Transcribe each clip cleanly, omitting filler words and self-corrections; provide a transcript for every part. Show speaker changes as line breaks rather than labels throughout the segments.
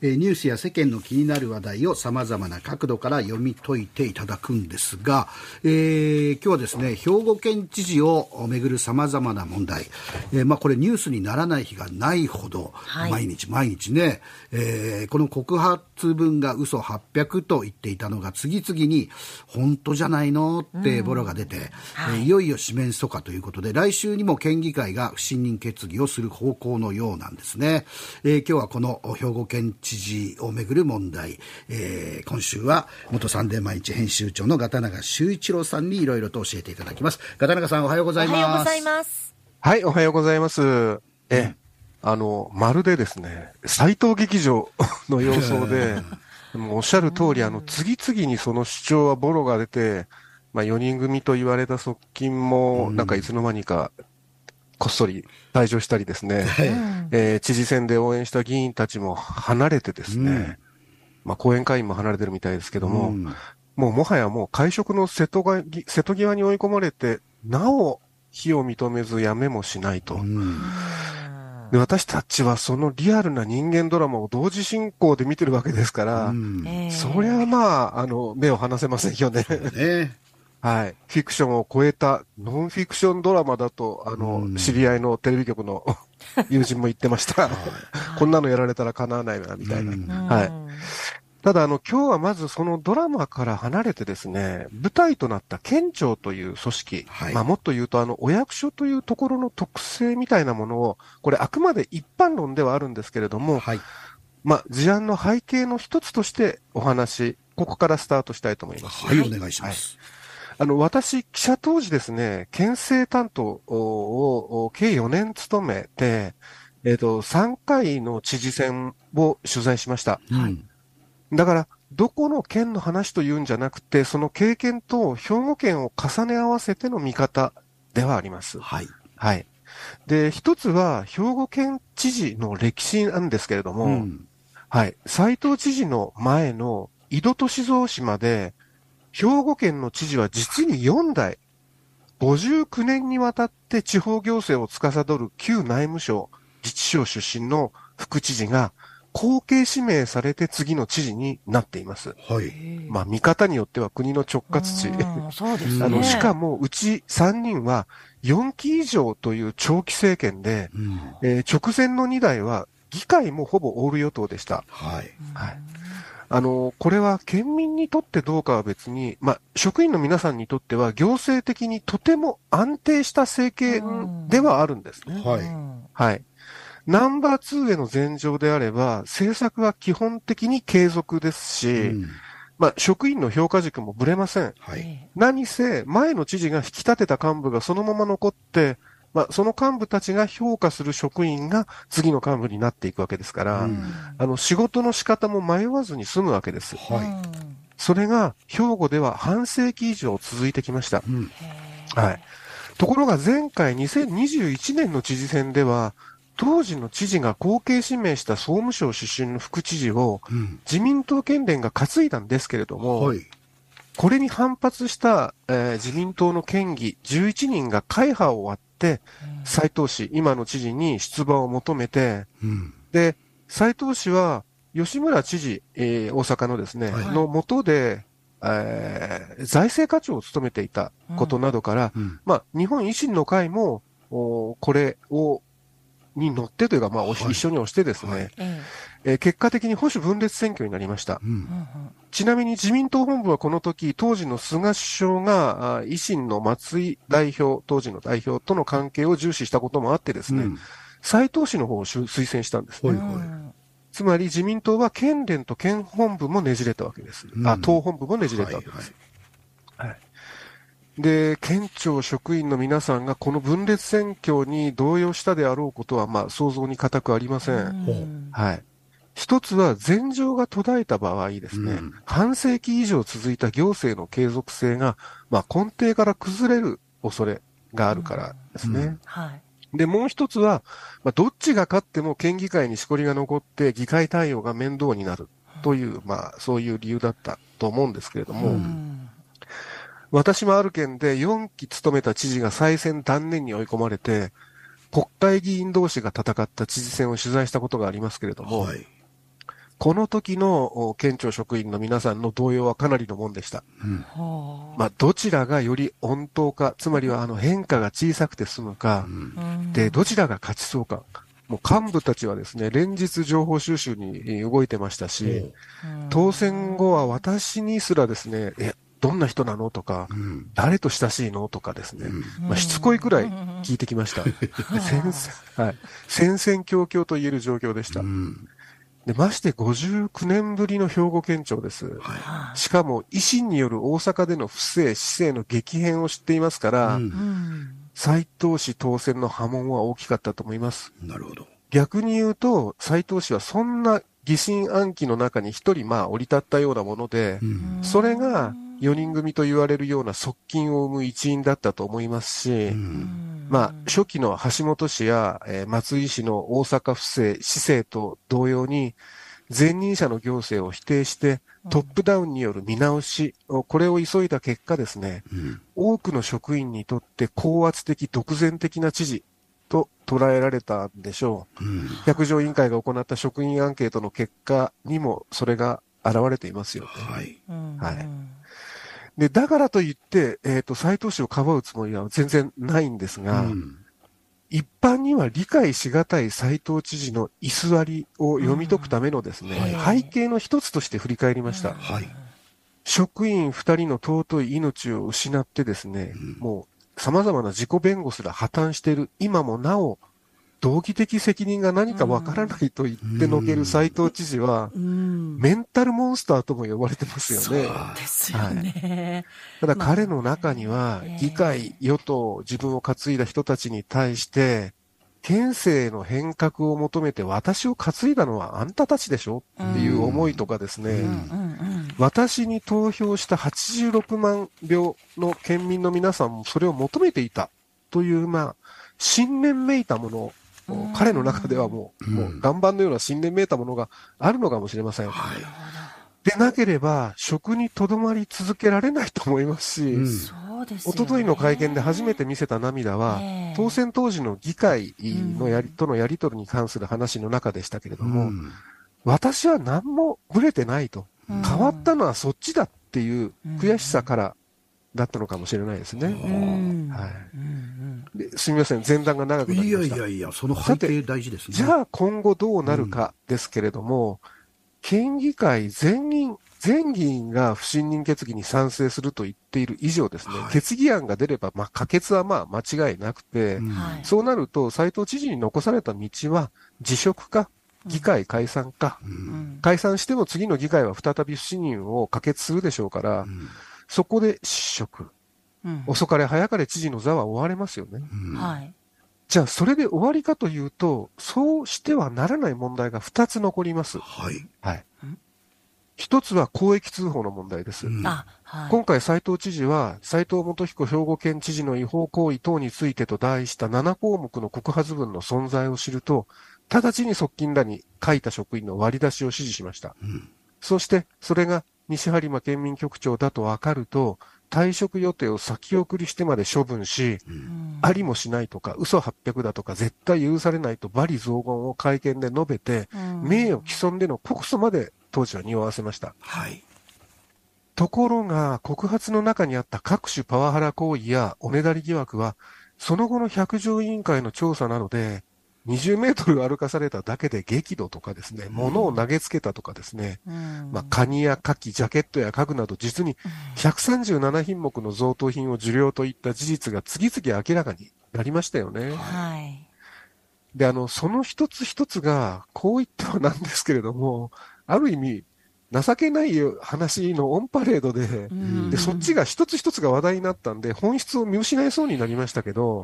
ニュースや世間の気になる話題を様々な角度から読み解いていただくんですが、今日はですね、兵庫県知事をめぐる様々な問題、これニュースにならない日がないほど、毎日ね、この告発文が嘘800と言っていたのが次々に本当じゃないのってボロが出て、いよいよ四面楚歌ということで、来週にも県議会が不信任決議をする方向のようなんですね。今日はこの兵庫県知事をめぐる問題、今週は元サンデー毎日編集長の片永修一郎さんにいろいろと教えていただきます。片永さん、おはようございます。
おはようございます。
はい、おはようございます。まるでですね、斎藤劇場の様相で、もうおっしゃる通り、次々にその主張はボロが出て、4人組と言われた側近も、なんかいつの間にか、こっそり退場したりですね、知事選で応援した議員たちも離れてですね、後援会員も離れてるみたいですけども、もはや会食の瀬戸際に追い込まれて、なお非を認めずやめもしないと。で、私たちはそのリアルな人間ドラマを同時進行で見てるわけですから、そりゃ目を離せませんよね。はい。フィクションを超えたノンフィクションドラマだと、知り合いのテレビ局の友人も言ってました。こんなのやられたら叶わないわ、みたいな。はい。ただ、今日はまずそのドラマから離れてですね、舞台となった県庁という組織、もっと言うとお役所というところの特性みたいなものを、これあくまで一般論ではあるんですけれども、事案の背景の一つとしてお話、ここからスタートしたいと思います。
はい、お願いします。
私、記者当時ですね、県政担当を計4年務めて、3回の知事選を取材しました。だから、どこの県の話というんじゃなくて、その経験と兵庫県を重ね合わせての見方ではあります。で、一つは、兵庫県知事の歴史なんですけれども、斉藤知事の前の井戸俊三氏まで、兵庫県の知事は実に4代、59年にわたって地方行政を司る旧内務省、自治省出身の副知事が後継指名されて次の知事になっています。見方によっては国の直轄地。
そうですね。
しかもうち3人は4期以上という長期政権で、直前の2代は議会もほぼオール与党でした。これは県民にとってどうかは別に、職員の皆さんにとっては行政的にとても安定した政権ではあるんですね。ナンバー2への前場であれば、政策は基本的に継続ですし、職員の評価軸もぶれません。何せ、前の知事が引き立てた幹部がそのまま残って、その幹部たちが評価する職員が次の幹部になっていくわけですから、仕事の仕方も迷わずに済むわけです。それが兵庫では半世紀以上続いてきました。ところが前回2021年の知事選では、当時の知事が後継指名した総務省出身の副知事を自民党県連が担いだんですけれども、これに反発した、自民党の県議11人が会派を割って、斉藤氏、今の知事に出馬を求めて、で、斉藤氏は吉村知事、大阪のですね、の下で、財政課長を務めていたことなどから、日本維新の会も、これに乗ってというか、一緒に押してですね、結果的に保守分裂選挙になりました。ちなみに自民党本部はこの時、当時の菅首相が維新の松井代表、当時の代表との関係を重視したこともあってですね、斉藤氏の方を推薦したんですね。つまり自民党は県連と県本部もねじれたわけです。党本部もねじれたわけです。で、県庁職員の皆さんがこの分裂選挙に動揺したであろうことは、想像に難くありません。一つは前情が途絶えた場合ですね、半世紀以上続いた行政の継続性が、根底から崩れる恐れがあるからですね。で、もう一つは、どっちが勝っても県議会にしこりが残って議会対応が面倒になるという、そういう理由だったと思うんですけれども、私もある県で4期務めた知事が再選断念に追い込まれて、国会議員同士が戦った知事選を取材したことがありますけれども、 この時の県庁職員の皆さんの動揺はかなりのもんでした。どちらがより穏当か、つまりは変化が小さくて済むか、で、どちらが勝ちそうか。もう幹部たちはですね、連日情報収集に動いてましたし、当選後は私にすらですね、どんな人なのとか、誰と親しいのとかですね、しつこいくらい聞いてきました。戦々恐々と言える状況でした。で、まして59年ぶりの兵庫県庁です。しかも維新による大阪での不正、市政の激変を知っていますから、斉藤氏当選の波紋は大きかったと思います。
なるほど。
逆に言うと、斉藤氏はそんな疑心暗鬼の中に一人降り立ったようなもので、それが4人組と言われるような側近を生む一因だったと思いますし、初期の橋本氏や、松井氏の大阪府政、市政と同様に、前任者の行政を否定して、トップダウンによる見直し、これを急いだ結果ですね、多くの職員にとって高圧的、独善的な知事と捉えられたんでしょう。百条委員会が行った職員アンケートの結果にもそれが現れていますよね。で、だからといって、斉藤氏をかばうつもりは全然ないんですが、一般には理解しがたい斉藤知事の居座りを読み解くためのですね、背景の一つとして振り返りました。職員二人の尊い命を失ってですね、もう様々な自己弁護すら破綻している今もなお、道義的責任が何かわからないと言ってのける斉藤知事は、メンタルモンスターとも呼ばれてますよね。
そうですよね。
ただ彼の中には、議会、与党、自分を担いだ人たちに対して、県政の変革を求めて私を担いだのはあんたたちでしょっていう思いとかですね、私に投票した86万票の県民の皆さんもそれを求めていたという、信念めいたもの、彼の中ではもう岩盤のような信念めいたものがあるのかもしれません。でなければ、職にとどまり続けられないと思いますし、一昨日の会見で初めて見せた涙は、当選当時の議会のとのやり取りに関する話の中でしたけれども、私は何もぶれてないと、変わったのはそっちだっていう悔しさからだったのかもしれないですね。すみません、前段が長くなりました。
いや、その背景大事ですね。
じゃあ今後どうなるかですけれども、県議会全議員が不信任決議に賛成すると言っている以上ですね、決議案が出れば、可決は間違いなくて、そうなると斉藤知事に残された道は辞職か、議会解散か、解散しても次の議会は再び不信任を可決するでしょうから、そこで失職。遅かれ早かれ知事の座は追われますよね。じゃあ、それで終わりかというと、そうしてはならない問題が2つ残ります。一つは公益通報の問題です。今回斉藤知事は、斉藤元彦兵庫県知事の違法行為等についてと題した7項目の告発文の存在を知ると、直ちに側近らに書いた職員の割り出しを指示しました。そして、それが西播磨県民局長だと分かると、退職予定を先送りしてまで処分し、ありもしないとか、嘘800だとか、絶対許されないと罵詈雑言を会見で述べて、名誉毀損での告訴まで当時は匂わせました。ところが、告発の中にあった各種パワハラ行為やおねだり疑惑は、その後の百条委員会の調査などで、20メートル歩かされただけで激怒とかですね、物を投げつけたとかですね、カニやカキ、ジャケットや家具など実に137品目の贈答品を受領といった事実が次々明らかになりましたよね。で、その一つ一つが、こう言ってはなんですけれども、ある意味、情けない話のオンパレードで、そっちが一つ一つが話題になったんで、本質を見失いそうになりましたけど、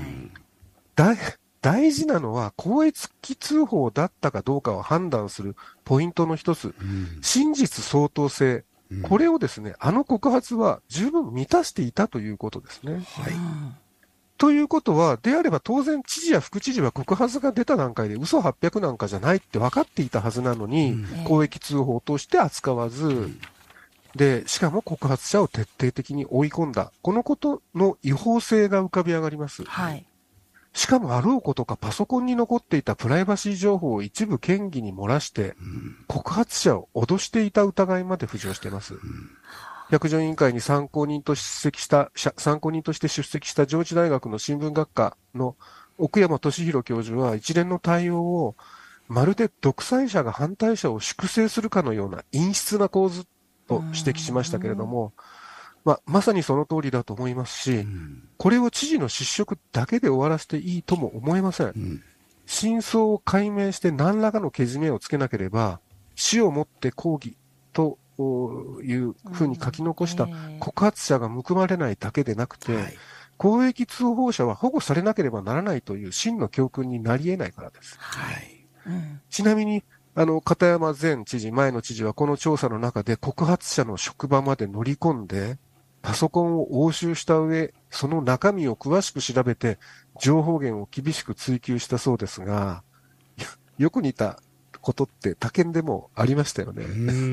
大事なのは、公益通報だったかどうかを判断するポイントの一つ、真実相当性、これをですね、告発は十分満たしていたということですね。ということは、であれば当然知事や副知事は告発が出た段階で嘘800なんかじゃないって分かっていたはずなのに、公益通報として扱わず、で、しかも告発者を徹底的に追い込んだ。このことの違法性が浮かび上がります。 しかもあろうことかパソコンに残っていたプライバシー情報を一部県議に漏らして、告発者を脅していた疑いまで浮上しています。百条委員会に参考人として出席した上智大学の新聞学科の奥山俊弘教授は一連の対応をまるで独裁者が反対者を粛清するかのような陰湿な構図と指摘しましたけれども、まさにその通りだと思いますし、これを知事の失職だけで終わらせていいとも思えません。真相を解明して何らかのけじめをつけなければ、死をもって抗議というふうに書き残した告発者が報まれないだけでなくて、公益通報者は保護されなければならないという真の教訓になり得ないからです。ちなみに、片山前知事、前の知事はこの調査の中で告発者の職場まで乗り込んで、パソコンを押収した上、その中身を詳しく調べて、情報源を厳しく追及したそうですが、よく似たことって他県でもありましたよね。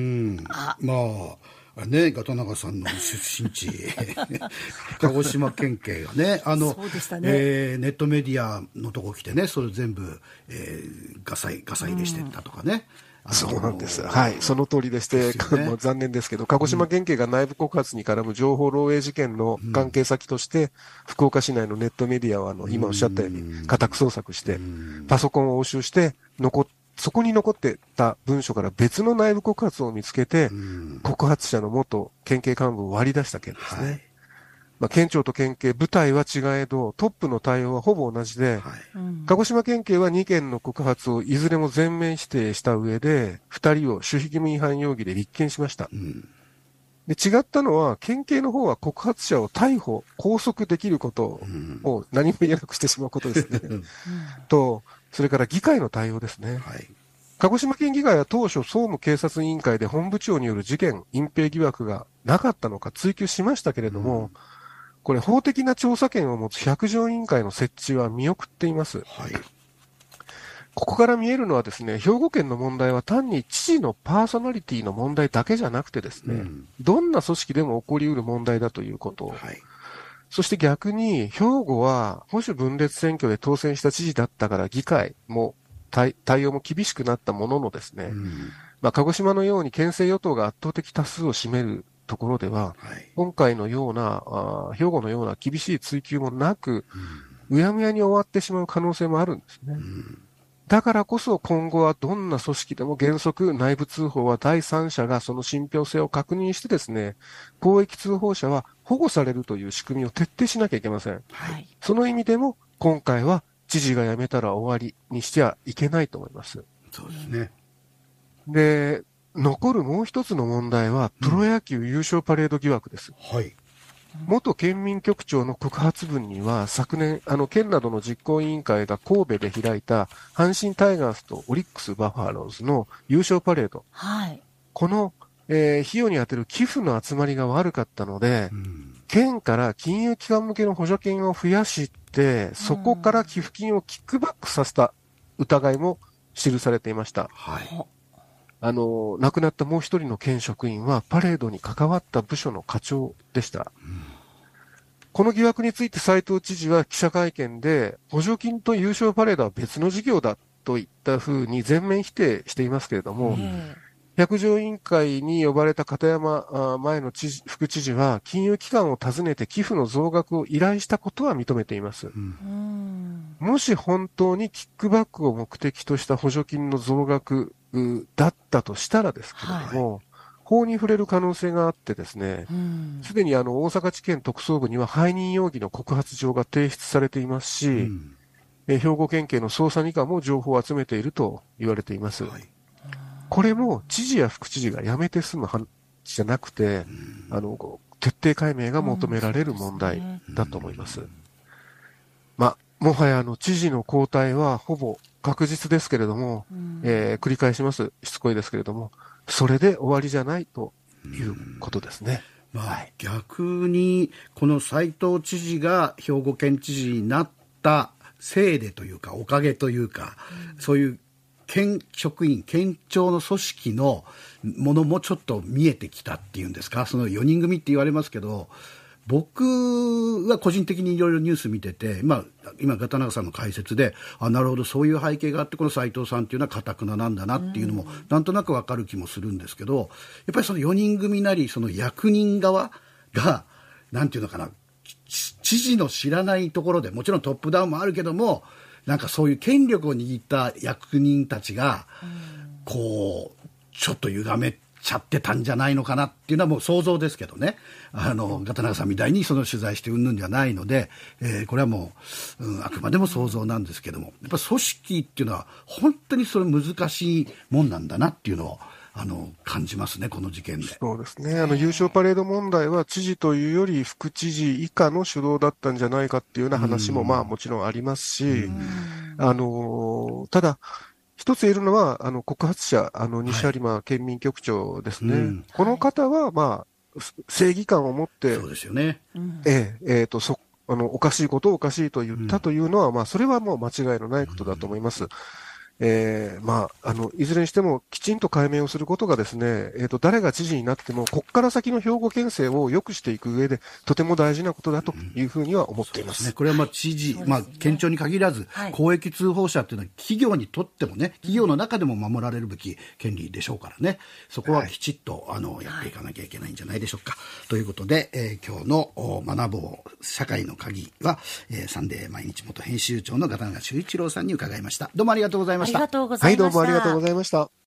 ね、ガタナガさんの出身地鹿児島県警がね、
そうでしたね、
ネットメディアのとこ来てね、それ全部、ガサ入れしてったとかね。
そうなんです。はい。その通りでして、もう残念ですけど、鹿児島県警が内部告発に絡む情報漏洩事件の関係先として、福岡市内のネットメディアは、今おっしゃったように、家宅捜索して、パソコンを押収して、そこに残ってた文書から別の内部告発を見つけて、告発者の元県警幹部を割り出した件ですね。県庁と県警、部隊は違えど、トップの対応はほぼ同じで、鹿児島県警は2件の告発をいずれも全面否定した上で、2人を守秘義務違反容疑で立件しました。で、違ったのは、県警の方は告発者を逮捕、拘束できることを何も言えなくしてしまうことですね。と、それから議会の対応ですね。鹿児島県議会は当初、総務警察委員会で本部長による事件、隠蔽疑惑がなかったのか追及しましたけれども、これ法的な調査権を持つ百条委員会の設置は見送っています。ここから見えるのはですね、兵庫県の問題は単に知事のパーソナリティの問題だけじゃなくてですね、どんな組織でも起こりうる問題だということ。そして逆に、兵庫は保守分裂選挙で当選した知事だったから議会も対応も厳しくなったもののですね、鹿児島のように県政与党が圧倒的多数を占めるところでは、今回のような、兵庫のような厳しい追及もなく、うやむやに終わってしまう可能性もあるんですね。だからこそ今後はどんな組織でも原則内部通報は第三者がその信憑性を確認してですね、公益通報者は保護されるという仕組みを徹底しなきゃいけません。その意味でも今回は知事が辞めたら終わりにしてはいけないと思います。
そうですね。
で、残るもう一つの問題は、プロ野球優勝パレード疑惑です。元県民局長の告発文には、昨年、県などの実行委員会が神戸で開いた、阪神タイガースとオリックスバファローズの優勝パレード。この、費用に充てる寄付の集まりが悪かったので、県から金融機関向けの補助金を増やして、そこから寄付金をキックバックさせた疑いも記されていました。亡くなったもう一人の県職員はパレードに関わった部署の課長でした。この疑惑について斉藤知事は記者会見で、補助金と優勝パレードは別の事業だといったふうに全面否定していますけれども、百条委員会に呼ばれた片山前の副知事は、金融機関を訪ねて寄付の増額を依頼したことは認めています。もし本当にキックバックを目的とした補助金の増額だったとしたらですけれども、法に触れる可能性があってですね、すでに大阪地検特捜部には背任容疑の告発状が提出されていますし、兵庫県警の捜査二課も情報を集めていると言われています。これも知事や副知事が辞めて済む話じゃなくて、徹底解明が求められる問題だと思います。もはや知事の交代はほぼ確実ですけれども、繰り返します。しつこいですけれども、それで終わりじゃないということですね。
逆に、この斉藤知事が兵庫県知事になったせいでというか、おかげというか、そういう県職員、県庁の組織のものもちょっと見えてきたっていうんですか、その4人組って言われますけど、 僕は個人的にいろいろニュース見てて、今、片永さんの解説で、なるほど、そういう背景があって、この斉藤さんっていうのは堅くななんだなっていうのも、なんとなくわかる気もするんですけど、やっぱりその4人組なり、その役人側が、なんていうのかな、知事の知らないところで、もちろんトップダウンもあるけども、なんかそういう権力を握った役人たちが、こう、ちょっと歪めちゃってたんじゃないのかなっていうのはもう想像ですけどね。片永さんみたいにその取材してうんぬんじゃないので、これはもう、あくまでも想像なんですけども、やっぱ組織っていうのは本当にそれ難しいもんなんだなっていうのを、感じますね、この事件で。
そうですね。優勝パレード問題は知事というより副知事以下の主導だったんじゃないかっていうような話もまあもちろんありますし、ただ、一つ言えるのは、告発者、西有馬県民局長ですね。この方は、まあ、正義感を持って、
そうですよね。
おかしいことをおかしいと言ったというのは、まあ、それはもう間違いのないことだと思います。まあ、いずれにしてもきちんと解明をすることがですね、誰が知事になっても、ここから先の兵庫県政を良くしていく上で、とても大事なことだというふうには思っています。
これはまあ知事、県庁に限らず、公益通報者というのは企業にとってもね、企業の中でも守られるべき権利でしょうからね、そこはきちっと、やっていかなきゃいけないんじゃないでしょうか。ということで、今日の学ぼう社会の鍵は、サンデー毎日元編集長の片永修一郎さんに伺いました。どうもありがとうございました。
ありがとうございました。
はい、どうもありがとうございました。